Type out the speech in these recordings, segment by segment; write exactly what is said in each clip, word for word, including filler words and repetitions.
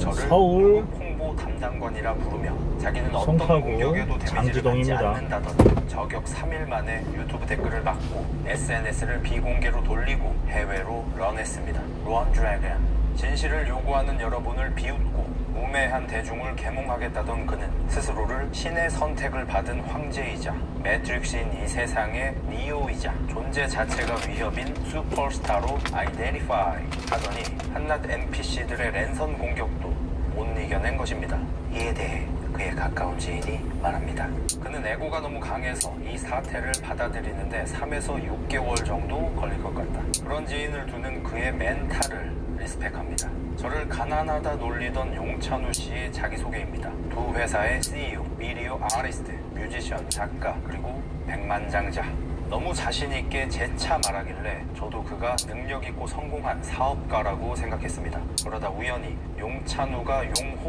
저를 서울 홍보 담당관이라 부르며 자기는 어떤 송파구 공격에도 데미지를 받지 장지동입니다. 않는다던 저격 삼 일 만에 유튜브 댓글을 막고 에스엔에스를 비공개로 돌리고 해외로 런했습니다. 런 드래곤. 진실을 요구하는 여러분을 비웃고 우매한 대중을 계몽하겠다던 그는 스스로를 신의 선택을 받은 황제이자 매트릭스인 이 세상의 니오이자 존재 자체가 위협인 슈퍼스타로 아이덴티파이 하더니 한낱 엔피씨들의 랜선 공격도 못 이겨낸 것입니다. 이에 대해 그의 가까운 지인이 말합니다. 그는 에고가 너무 강해서 이 사태를 받아들이는데 삼에서 육 개월 정도 걸릴 것 같다. 그런 지인을 두는 그의 멘탈을 리스펙합니다. 저를 가난하다 놀리던 용찬우 씨의 자기소개입니다. 두 회사의 씨이오, 비디오 아티스트, 뮤지션, 작가, 그리고 백만장자. 너무 자신있게 재차 말하길래 저도 그가 능력있고 성공한 사업가라고 생각했습니다. 그러다 우연히 용찬우가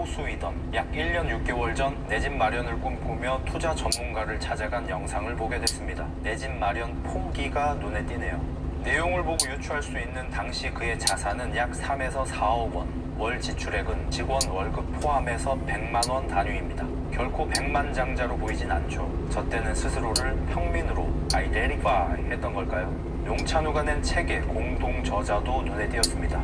용호수이던 약 일 년 육 개월 전 내 집 마련을 꿈꾸며 투자 전문가를 찾아간 영상을 보게 됐습니다. 내 집 마련 포기가 눈에 띄네요. 내용을 보고 유추할 수 있는 당시 그의 자산은 약 삼에서 사억 원, 월 지출액은 직원 월급 포함해서 백만 원 단위입니다. 결코 백만장자로 보이진 않죠. 저 때는 스스로를 평민으로 아이덴티파이 했던 걸까요? 용찬우가 낸 책의 공동 저자도 눈에 띄었습니다.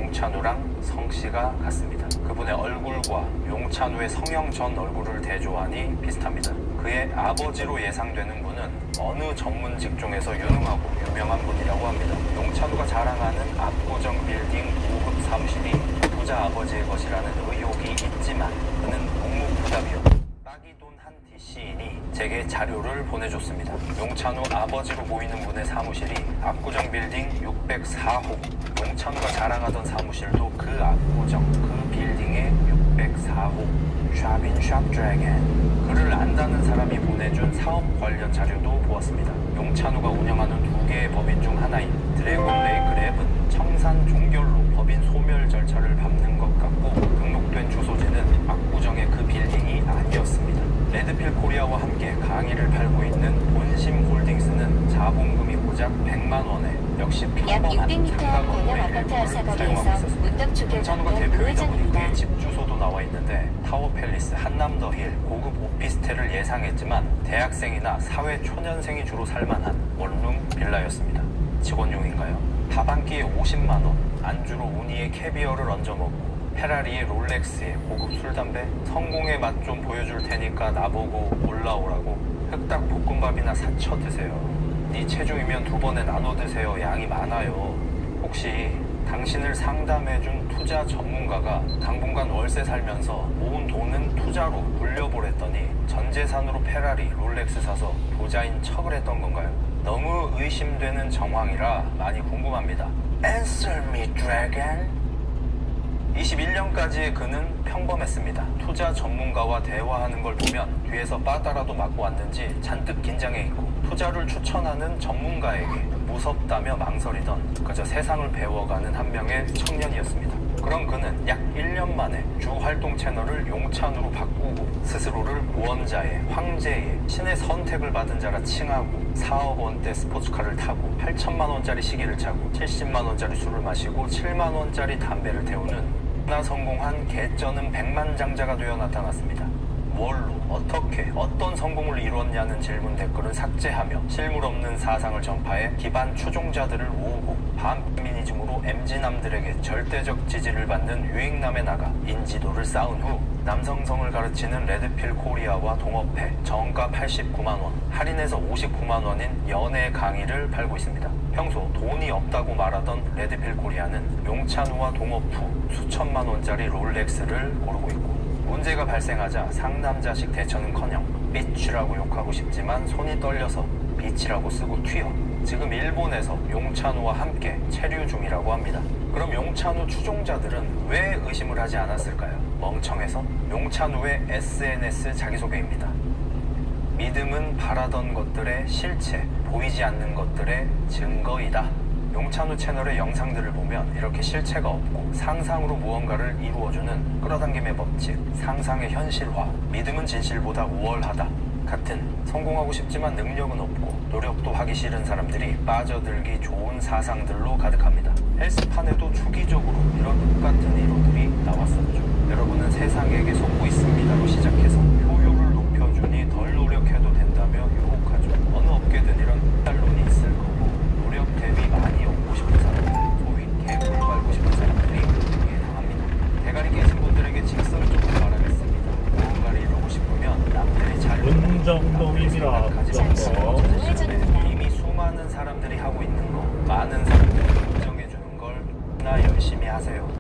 용찬우랑 성씨가 같습니다. 그분의 얼굴과 용찬우의 성형 전 얼굴을 대조하니 비슷합니다. 그의 아버지로 예상되는 분은 어느 전문 직종에서 유능하고 유명한 분이라고 합니다. 용찬우가 자랑하는 압구정 빌딩 고급 사무실이 부자 아버지의 것이라는 의혹이 있지만 그는 묵묵부답이요. 딱이 돈 한 디씨인이 제게 자료를 보내줬습니다. 용찬우 아버지로 보이는 분의 사무실이 압구정 빌딩 육백사 호. 용찬우가 자랑하던 사무실도 그 압구정 그 빌딩의 육백사 호. 샵인 샵 드래곤. 그를 안다는 사람이 보내준 사업 관련 자료도 보았습니다. 용찬우가 운영하는 두 개의 법인 중 하나인 드래곤 레이크 랩은 청산 종결로 법인 소멸 절차를 밟는 것 같고 등록된 주소지는 압구정의 그 빌딩이 아니었습니다. 레드필 코리아와 함께 강의를 팔고 있는 본심 홀딩스는 자본금이 고작 백만 원에 역시 평범한 상가 건물의 일부를 사용하고 있었습니다. 용찬우가 대표이다 보니 그의 집 주소도 나와 있는데 타워 팰리스, 한남더힐, 고급 오피스텔을 예상했지만 대학생이나 사회 초년생이 주로 살만한 원룸 빌라였습니다. 직원용인가요? 밥 한 끼에 오십만 원, 안주로 우니에 캐비어를 얹어 먹고 페라리에 롤렉스에 고급 술, 담배, 성공의 맛 좀 보여줄 테니까 나보고 올라오라고 흑닭 볶음밥이나 사쳐 드세요. 네 체중이면 두 번에 나눠 드세요. 양이 많아요. 혹시 당신을 상담해준 투자 전문가가 당분간 월세 살면서 모은 돈은 투자로 돌려보랬더니 전 재산으로 페라리, 롤렉스 사서 부자인 척을 했던 건가요? 너무 의심되는 정황이라 많이 궁금합니다. Answer me, dragon. 이십일 년까지의 그는 평범했습니다. 투자 전문가와 대화하는 걸 보면 뒤에서 빠따라도 맞고 왔는지 잔뜩 긴장해 있고 투자를 추천하는 전문가에게 무섭다며 망설이던 그저 세상을 배워가는 한 명의 청년이었습니다. 그런 그는 약 일 년 만에 주 활동 채널을 용찬우로 바꾸고 스스로를 모험자의, 황제의, 신의 선택을 받은 자라 칭하고 사억 원대 스포츠카를 타고 팔천만 원짜리 시계를 차고 칠십만 원짜리 술을 마시고 칠만 원짜리 담배를 태우는 나 성공한 개쩌는 백만장자가 되어 나타났습니다. 뭘로, 어떻게, 어떤 성공을 이뤘냐는 질문 댓글을 삭제하며 실물 없는 사상을 전파해 기반 추종자들을 모으고 반페미니즘으로 엠지남들에게 절대적 지지를 받는 유익남에 나가 인지도를 쌓은 후 남성성을 가르치는 레드필 코리아와 동업해 정가 팔십구만 원, 할인해서 오십구만 원인 연애 강의를 팔고 있습니다. 평소 돈이 없다고 말하던 레드필 코리아는 용찬우와 동업 후 수천만 원짜리 롤렉스를 고르고 있고 문제가 발생하자 상남자식 대처는커녕 비치라고 욕하고 싶지만 손이 떨려서 비치라고 쓰고 튀어 지금 일본에서 용찬우와 함께 체류 중이라고 합니다. 그럼 용찬우 추종자들은 왜 의심을 하지 않았을까요? 멍청해서? 용찬우의 에스엔에스 자기소개입니다. 믿음은 바라던 것들의 실체, 보이지 않는 것들의 증거이다. 용찬우 채널의 영상들을 보면 이렇게 실체가 없고 상상으로 무언가를 이루어주는 끌어당김의 법칙, 상상의 현실화, 믿음은 진실보다 우월하다 같은 성공하고 싶지만 능력은 없고 노력도 하기 싫은 사람들이 빠져들기 좋은 사상들로 가득합니다. 헬스판에도 주기적으로 이런 똑같은 이론들이 나왔었죠. 여러분 생각하지 잠시 후 말고 우회전입니다. 이미 수많은 사람들이 하고 있는 거, 많은 사람들이 인정해 주는 걸 나 열심히 하세요.